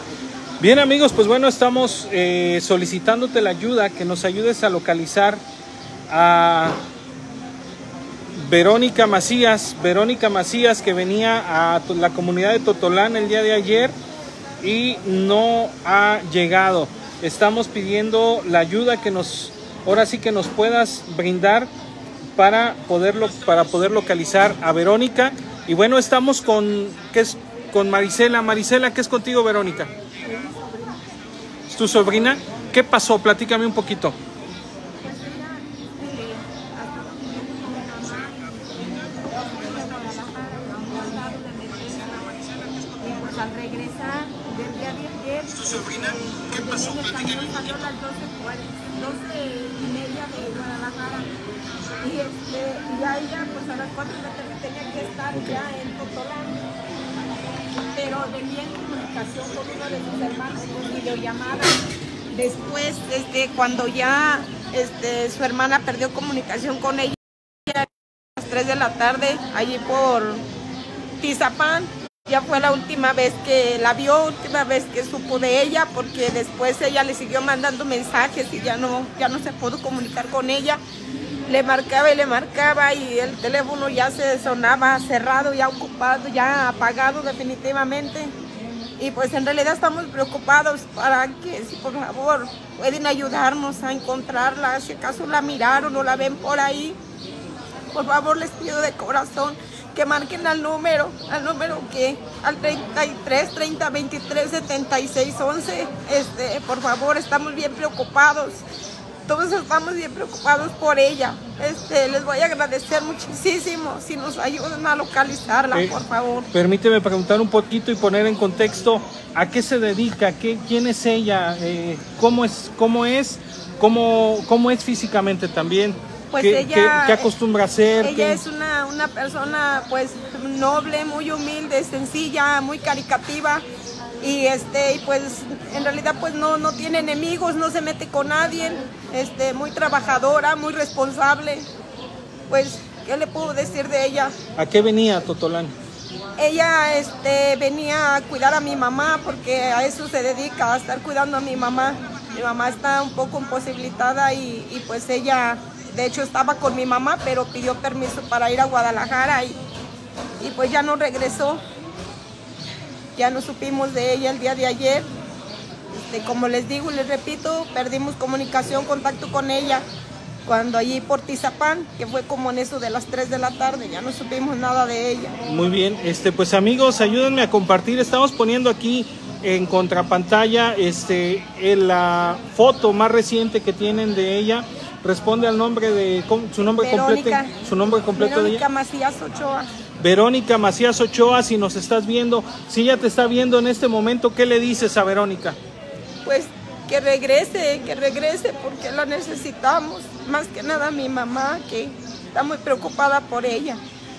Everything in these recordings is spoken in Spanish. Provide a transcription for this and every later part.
Bien amigos, pues bueno, estamos solicitándote la ayuda, que nos ayudes a localizar a Verónica Macías, que venía a la comunidad de Totolán el día de ayer y no ha llegado. Estamos pidiendo la ayuda que ahora sí que nos puedas brindar para poder localizar a Verónica. Y bueno, estamos con Marisela. Marisela, ¿qué es contigo, Verónica? ¿Es tu sobrina? ¿Qué pasó? Platícame un poquito. Al regresar del día de ayer, ¿qué pasó? El camión salió a las 12:30 de Guadalajara y ya ella pues a las 4 de la tarde tenía que estar ya en Totolán, pero venía en comunicación con uno de sus hermanos con videollamada. Después, cuando ya su hermana perdió comunicación con ella a las 3 de la tarde, allí por Tizapán. Ya fue la última vez que la vio, última vez que supo de ella, porque después ella le siguió mandando mensajes y ya no se pudo comunicar con ella. Le marcaba y el teléfono ya se sonaba cerrado, ya ocupado, ya apagado definitivamente. Y pues en realidad estamos preocupados para que, si por favor pueden ayudarnos a encontrarla, si acaso la miraron o la ven por ahí. Por favor les pido de corazón que marquen al número que al 33 30 23 76 11. Por favor, estamos bien preocupados. Todos estamos bien preocupados por ella. Les voy a agradecer muchísimo si nos ayudan a localizarla, por favor. Permíteme preguntar un poquito y poner en contexto a qué se dedica, quién es ella, cómo es físicamente también. Pues ¿Qué ella acostumbra a hacer? Ella es una persona pues noble, muy humilde, sencilla, muy caricativa y pues en realidad pues no tiene enemigos, no se mete con nadie, muy trabajadora, muy responsable. Pues, ¿qué le puedo decir de ella? ¿A qué venía Totolán? Ella venía a cuidar a mi mamá, porque a eso se dedica, a estar cuidando a mi mamá. Mi mamá está un poco imposibilitada y pues ella, de hecho, estaba con mi mamá, pero pidió permiso para ir a Guadalajara y pues ya no regresó. Ya no supimos de ella el día de ayer. Como les digo y les repito, perdimos contacto con ella cuando allí por Tizapán, que fue como en eso de las 3 de la tarde, ya no supimos nada de ella. Muy bien, pues amigos, ayúdenme a compartir. Estamos poniendo aquí en contrapantalla la foto más reciente que tienen de ella. Responde al nombre de su nombre completo. Su nombre completo de ella. Verónica Macías Ochoa. Verónica Macías Ochoa, si nos estás viendo, si ella te está viendo en este momento, ¿qué le dices a Verónica? Pues que regrese porque la necesitamos. Más que nada mi mamá, que está muy preocupada por ella.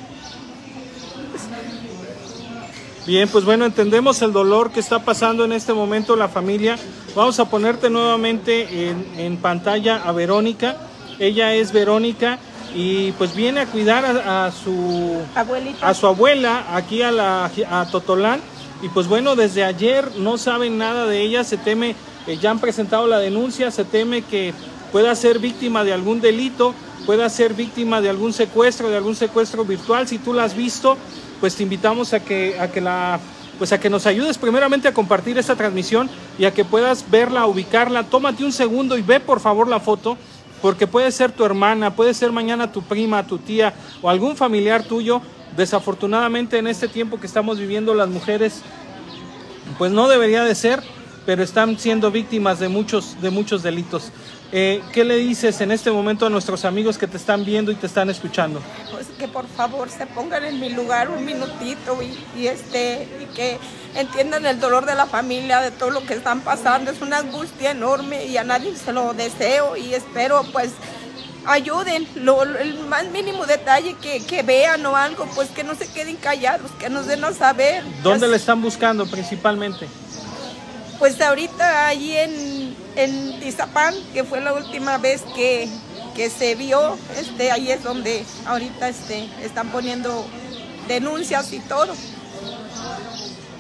Bien, pues bueno, entendemos el dolor que está pasando en este momento la familia. Vamos a ponerte nuevamente en pantalla a Verónica. Ella es Verónica y pues viene a cuidar a su abuela aquí a Totolán. Y pues bueno, desde ayer no saben nada de ella, se teme, ya han presentado la denuncia, se teme que pueda ser víctima de algún delito, pueda ser víctima de algún secuestro virtual. Si tú la has visto, pues te invitamos a que nos ayudes primeramente a compartir esta transmisión y a que puedas verla, ubicarla. Tómate un segundo y ve por favor la foto, porque puede ser tu hermana, puede ser mañana tu prima, tu tía o algún familiar tuyo. Desafortunadamente en este tiempo que estamos viviendo, las mujeres, pues no debería de ser, pero están siendo víctimas de muchos delitos. ¿Qué le dices en este momento a nuestros amigos que te están viendo y te están escuchando? Pues que por favor se pongan en mi lugar un minutito y que entiendan el dolor de la familia, de todo lo que están pasando. Es una angustia enorme y a nadie se lo deseo y espero pues ayuden, el más mínimo detalle que vean o algo, pues que no se queden callados, que nos den a saber. ¿Dónde le están buscando principalmente? Pues ahorita allí en Tizapán, que fue la última vez que se vio, ahí es donde ahorita están poniendo denuncias y todo.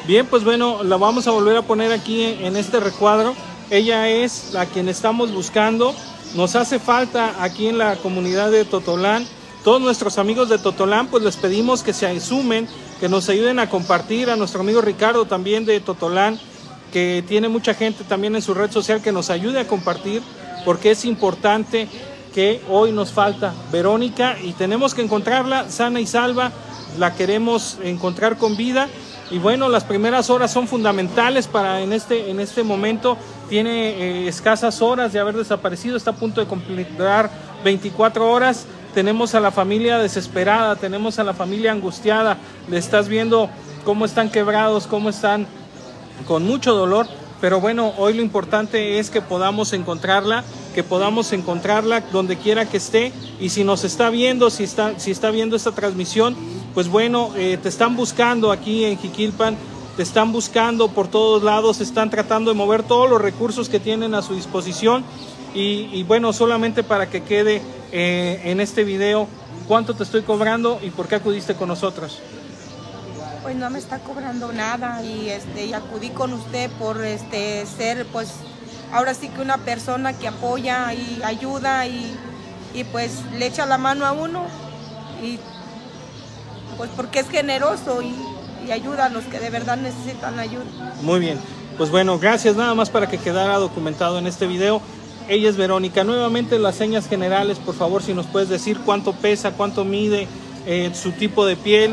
Bien, pues bueno, la vamos a volver a poner aquí en este recuadro. Ella es la quien estamos buscando. Nos hace falta aquí en la comunidad de Totolán. Todos nuestros amigos de Totolán, pues les pedimos que se sumen, que nos ayuden a compartir. A nuestro amigo Ricardo también de Totolán, que tiene mucha gente también en su red social, que nos ayude a compartir, porque es importante que hoy nos falta Verónica y tenemos que encontrarla sana y salva. La queremos encontrar con vida. Y bueno, las primeras horas son fundamentales para en este momento. Tiene escasas horas de haber desaparecido, está a punto de completar 24 horas. Tenemos a la familia desesperada, tenemos a la familia angustiada. Le estás viendo cómo están quebrados, cómo están con mucho dolor. Pero bueno, hoy lo importante es que podamos encontrarla donde quiera que esté. Y si nos está viendo, si está viendo esta transmisión, pues bueno, te están buscando aquí en Jiquilpan, te están buscando por todos lados, están tratando de mover todos los recursos que tienen a su disposición. Y bueno, solamente para que quede en este video, ¿cuánto te estoy cobrando y por qué acudiste con nosotros? Pues no me está cobrando nada y acudí con usted por ser, pues ahora sí que una persona que apoya y ayuda y pues le echa la mano a uno, y pues porque es generoso y ayuda a los que de verdad necesitan ayuda. Muy bien, pues bueno, gracias. Nada más para que quedara documentado en este video. Ella es Verónica. Nuevamente las señas generales, por favor, si nos puedes decir cuánto pesa, cuánto mide, su tipo de piel.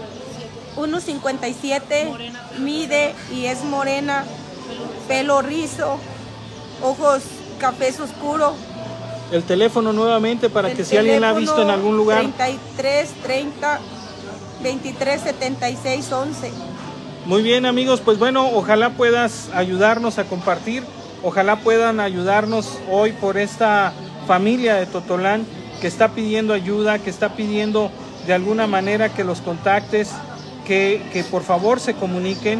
1.57 mide y es morena, pelo rizo, ojos cafés oscuro. El teléfono nuevamente para que si alguien la ha visto en algún lugar. 33 30 23 76 11. Muy bien, amigos, pues bueno, ojalá puedas ayudarnos a compartir, ojalá puedan ayudarnos hoy por esta familia de Totolán que está pidiendo ayuda, que está pidiendo de alguna manera que los contactes, que por favor se comuniquen.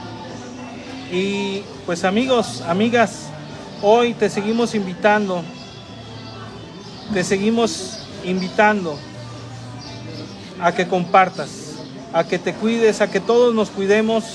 Y pues amigos, amigas, hoy te seguimos invitando a que compartas, a que te cuides, a que todos nos cuidemos,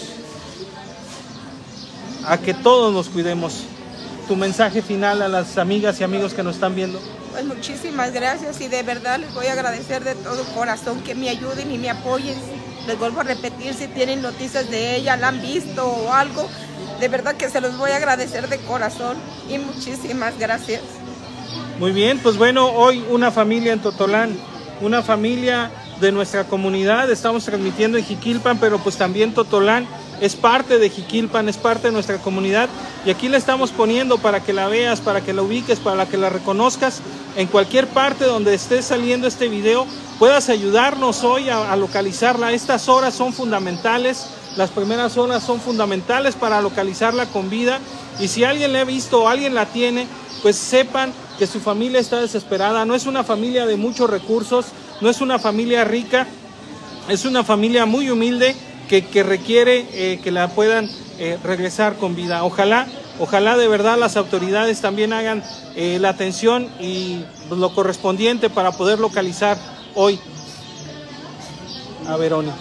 Tu mensaje final a las amigas y amigos que nos están viendo. Pues muchísimas gracias y de verdad les voy a agradecer de todo corazón que me ayuden y me apoyen. Les vuelvo a repetir, si tienen noticias de ella, la han visto o algo, de verdad que se los voy a agradecer de corazón y muchísimas gracias. Muy bien, pues bueno, hoy una familia en Totolán, una familia de nuestra comunidad, estamos transmitiendo en Jiquilpan, pero pues también Totolán es parte de Jiquilpan, es parte de nuestra comunidad, y aquí la estamos poniendo para que la veas, para que la ubiques, para que la reconozcas. En cualquier parte donde esté saliendo este video, puedas ayudarnos hoy a localizarla. Estas horas son fundamentales, las primeras horas son fundamentales para localizarla con vida, y si alguien la ha visto o alguien la tiene, pues sepan que su familia está desesperada. No es una familia de muchos recursos, no es una familia rica, es una familia muy humilde que requiere que la puedan regresar con vida. Ojalá de verdad las autoridades también hagan la atención y lo correspondiente para poder localizar hoy a Verónica.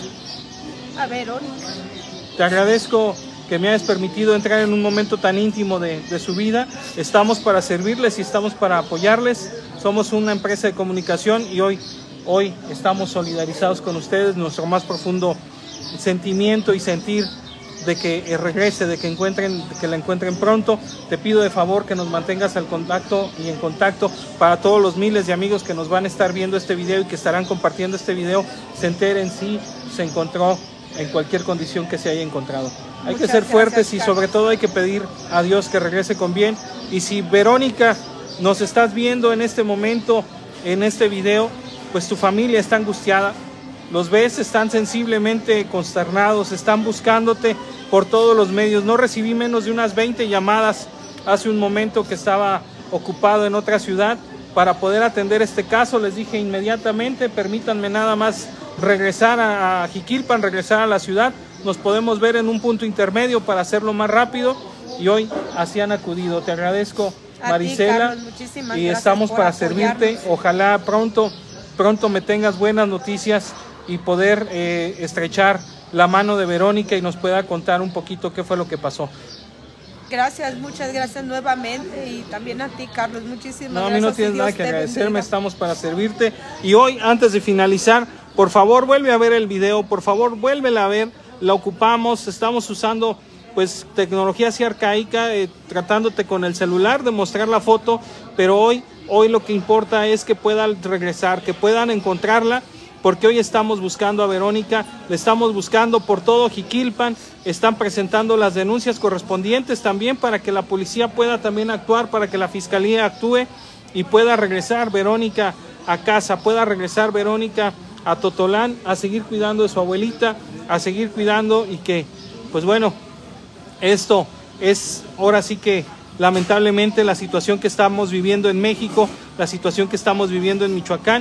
Te agradezco que me hayas permitido entrar en un momento tan íntimo de su vida. Estamos para servirles y estamos para apoyarles. Somos una empresa de comunicación y hoy estamos solidarizados con ustedes. Nuestro más profundo sentimiento y sentir de que regrese, de que la encuentren pronto. Te pido de favor que nos mantengas al contacto y en contacto para todos los miles de amigos que nos van a estar viendo este video y que estarán compartiendo este video, se enteren si se encontró en cualquier condición que se haya encontrado. Hay que ser fuertes y sobre todo hay que pedir a Dios que regrese con bien. Y si Verónica nos estás viendo en este momento, en este video, pues tu familia está angustiada, los ves, están sensiblemente consternados, están buscándote por todos los medios. No recibí menos de unas 20 llamadas hace un momento que estaba ocupado en otra ciudad para poder atender este caso. Les dije inmediatamente, permítanme nada más regresar a Jiquilpan, regresar a la ciudad. Nos podemos ver en un punto intermedio para hacerlo más rápido y hoy así han acudido. Te agradezco, Marisela, y estamos para servirte. Ojalá pronto me tengas buenas noticias y poder estrechar la mano de Verónica y nos pueda contar un poquito qué fue lo que pasó. Gracias, muchas gracias nuevamente y también a ti, Carlos, muchísimas gracias. No, a mí no tienes nada que agradecerme, estamos para servirte. Y hoy, antes de finalizar, por favor, vuelve a ver el video, por favor, vuélvela a ver, la ocupamos, estamos usando pues tecnología así arcaica, tratándote con el celular de mostrar la foto, pero hoy lo que importa es que puedan regresar, que puedan encontrarla, porque hoy estamos buscando a Verónica, le estamos buscando por todo Jiquilpan, están presentando las denuncias correspondientes también para que la policía pueda también actuar, para que la fiscalía actúe y pueda regresar Verónica a casa, pueda regresar Verónica a Totolán, a seguir cuidando de su abuelita, a seguir cuidando y que, pues bueno, esto es ahora sí que lamentablemente la situación que estamos viviendo en México, la situación que estamos viviendo en Michoacán.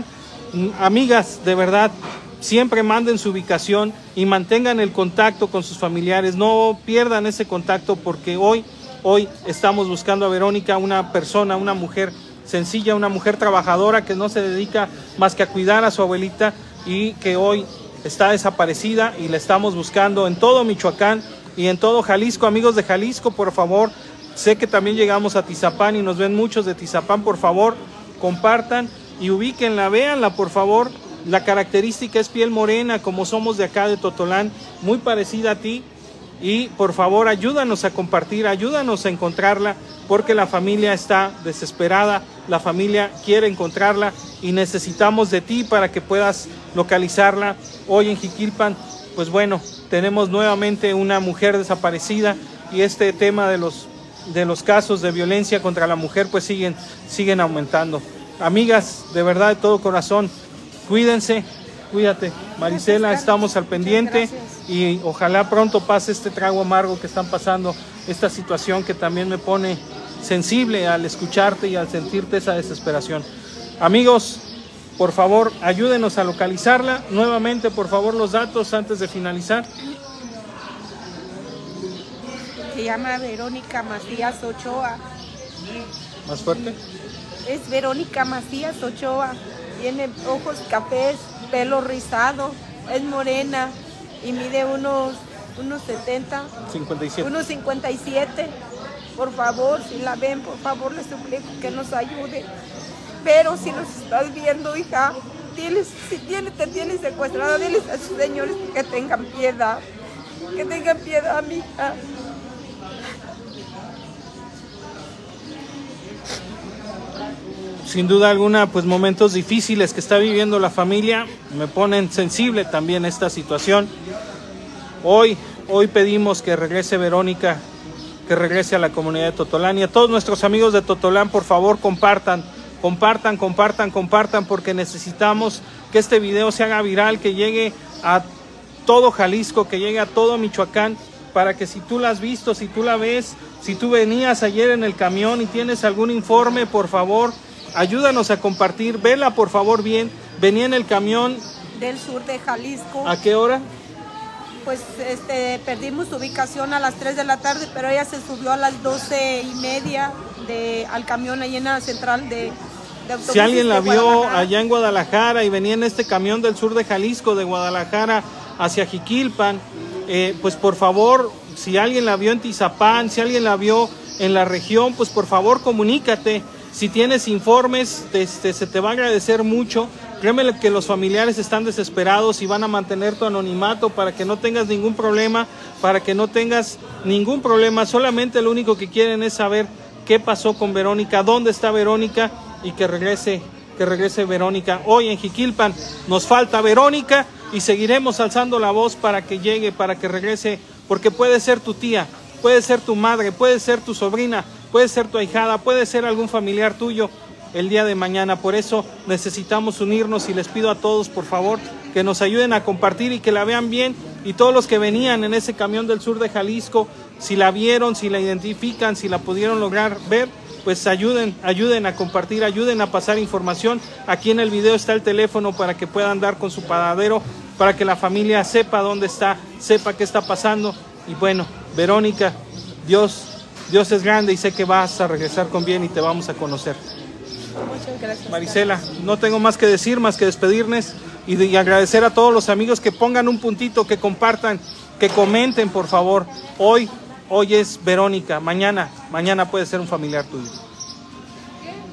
Amigas, de verdad, siempre manden su ubicación y mantengan el contacto con sus familiares, no pierdan ese contacto porque hoy estamos buscando a Verónica, una persona, una mujer sencilla, una mujer trabajadora que no se dedica más que a cuidar a su abuelita y que hoy está desaparecida y la estamos buscando en todo Michoacán y en todo Jalisco. Amigos de Jalisco, por favor, sé que también llegamos a Tizapán y nos ven muchos de Tizapán, por favor, compartan y ubíquenla, véanla por favor. La característica es piel morena, como somos de acá de Totolán, muy parecida a ti. Y por favor ayúdanos a compartir, ayúdanos a encontrarla, porque la familia está desesperada, la familia quiere encontrarla y necesitamos de ti para que puedas localizarla. Hoy en Jiquilpan, pues bueno, tenemos nuevamente una mujer desaparecida y este tema de los casos de violencia contra la mujer pues siguen aumentando. Amigas, de verdad, de todo corazón, cuídense, cuídate. Marisela, estamos al pendiente y ojalá pronto pase este trago amargo que están pasando, esta situación que también me pone sensible al escucharte y al sentirte esa desesperación. Amigos, por favor, ayúdenos a localizarla. Nuevamente, por favor, los datos antes de finalizar. Se llama Verónica Macías Ochoa. ¿Más fuerte? Es Verónica Macías Ochoa, tiene ojos cafés, pelo rizado, es morena y mide unos 70, 57. Unos 57. Por favor, si la ven, por favor, les suplico que nos ayude. Pero si nos estás viendo, hija, diles, si te tienen secuestrada, diles a sus señores que tengan piedad, mi hija. Sin duda alguna, pues momentos difíciles que está viviendo la familia, me ponen sensible también esta situación. Hoy pedimos que regrese Verónica, que regrese a la comunidad de Totolán y a todos nuestros amigos de Totolán, por favor compartan, porque necesitamos que este video se haga viral, que llegue a todo Jalisco, que llegue a todo Michoacán, para que si tú la has visto, si tú la ves, si tú venías ayer en el camión y tienes algún informe, por favor, ayúdanos a compartir, vela por favor bien, venía en el camión. Del sur de Jalisco. ¿A qué hora? Pues perdimos su ubicación a las 3 de la tarde, pero ella se subió a las 12:30 al camión ahí en la central de autobuses. Si alguien la vio allá en Guadalajara y venía en este camión del sur de Jalisco, de Guadalajara hacia Jiquilpan, pues por favor, si alguien la vio en Tizapán, si alguien la vio en la región, pues por favor comunícate. Si tienes informes, se te va a agradecer mucho. Créeme que los familiares están desesperados y van a mantener tu anonimato para que no tengas ningún problema, Solamente lo único que quieren es saber qué pasó con Verónica, dónde está Verónica y que regrese Verónica. Hoy en Jiquilpan nos falta Verónica y seguiremos alzando la voz para que llegue, para que regrese, porque puede ser tu tía, puede ser tu madre, puede ser tu sobrina, puede ser tu ahijada, puede ser algún familiar tuyo el día de mañana. Por eso necesitamos unirnos y les pido a todos, por favor, que nos ayuden a compartir y que la vean bien. Y todos los que venían en ese camión del sur de Jalisco, si la vieron, si la identifican, si la pudieron lograr ver, pues ayuden a compartir, ayuden a pasar información. Aquí en el video está el teléfono para que puedan dar con su paradero, para que la familia sepa dónde está, sepa qué está pasando. Y bueno, Verónica, Dios es grande y sé que vas a regresar con bien y te vamos a conocer. Muchas gracias. Marisela, no tengo más que decir, más que despedirnos. y agradecer a todos los amigos que pongan un puntito, que compartan, que comenten, por favor. Hoy es Verónica, mañana puede ser un familiar tuyo.